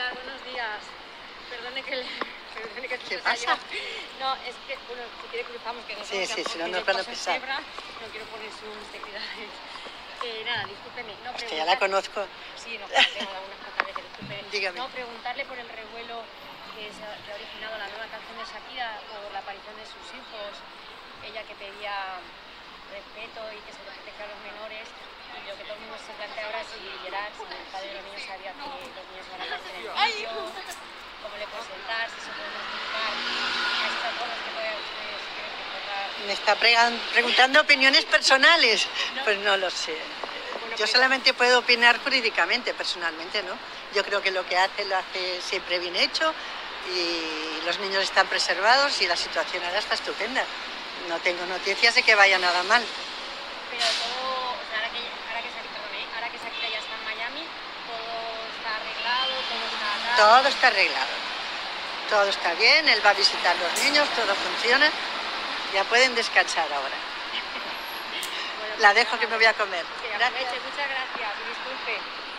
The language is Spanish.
Hola, buenos días. Perdone que ¿Qué pasa? No, es que, bueno, si quiere cruzamos, que no Sí, sé si no nos van a pisar. No quiero poner sus integridades. Nada, discúlpeme. No, Es que ya la conozco. Sí, no, tengo algunas cuantas veces, discúlpeme. Dígame. No, preguntarle por el revuelo que ha originado la nueva canción de Shakira por la aparición de sus hijos. Ella que pedía respeto y que se le protege a los menores. Y lo que todo el mundo se plantea ahora es si llorar, si el padre de los niños sabía que los niños van a aparecer en el vídeo, cómo le puede sentar, si se puede justificar a estas cosas que todavía ustedes quieren recordar. Me está preguntando opiniones personales. ¿No? Pues no lo sé. Bueno, Yo solamente puedo opinar jurídicamente, personalmente, ¿no? Yo creo que lo que hace, lo hace siempre bien hecho y los niños están preservados y la situación ahora está estupenda. No tengo noticias de que vaya nada mal. Pero todo, o sea, ahora que Shakira ya está en Miami, todo está arreglado, todo está... Todo está arreglado. Todo está bien, él va a visitar a los niños, todo funciona. Ya pueden descansar ahora. Bueno, La dejo que me voy a comer. Que aproveche, muchas gracias y disculpe.